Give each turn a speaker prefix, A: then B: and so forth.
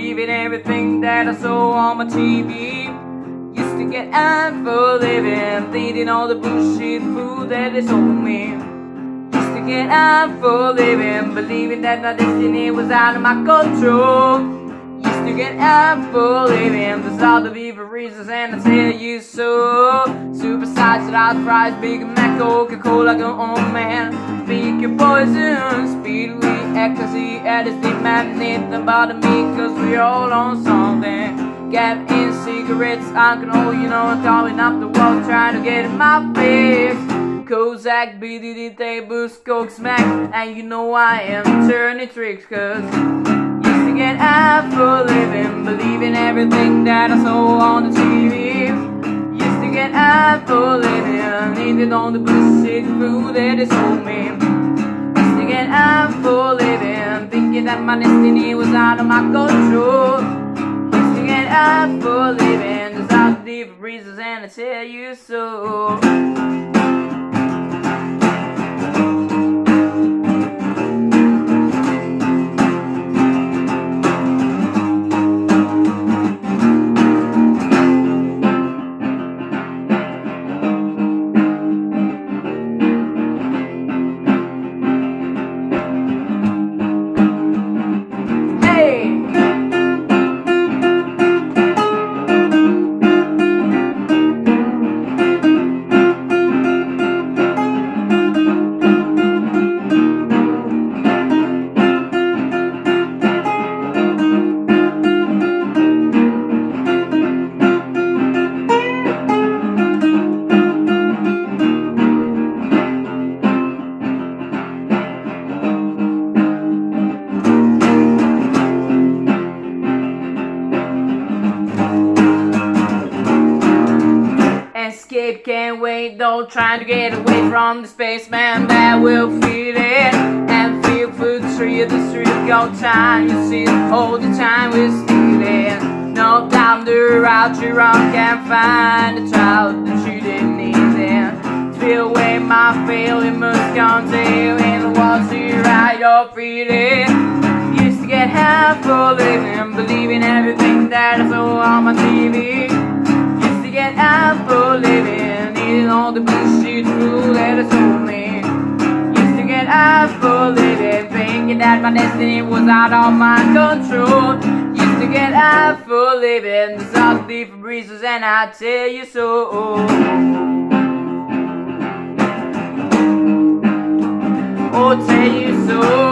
A: believing everything that I saw on my TV. Used to get out for a living, eating all the bullshit food that they sold me. Used to get out for a living, believing that my destiny was out of my control. Used to get out for a living, there's all the different reasons and I tell you so. Supersize, loud fries, Big Mac, Coca-Cola, go on man. Pick your poison, speed, weed, ecstasy, LSD, magnet, about me, cause we're all on something. Caffeine, cigarettes, alcohol, you know I'm calling up the wall, trying to get in my fix. Kozak, BDD, tables, coke, smack, and you know I am turning tricks, cause used to get out for a living, believing everything that I saw on the TV. Used to get out for a living, eating all the bullshit food that they sold me. Used to get out for a living, thinking that my destiny was out of my control. Used to get out for a living, there's all the different reasons and I tell you so. Escape, can't wait, though, trying to get away from the spaceman that will feed it. And feel for the tree of the street, go time, you see it all the time, we're stealing. No down the route you're on, can't find the trout that you didn't need in. Feel away my feeling, must contain in the walls you ride your feet in. Used to get half for a living, believing everything that I saw on my TV. Get out for a living, eating all the bullshit food that I sold me. Used to get out for a living, thinking that my destiny was out of my control. Used to get out for a living, there's all the different reasons and I tell you so. Oh, tell you so.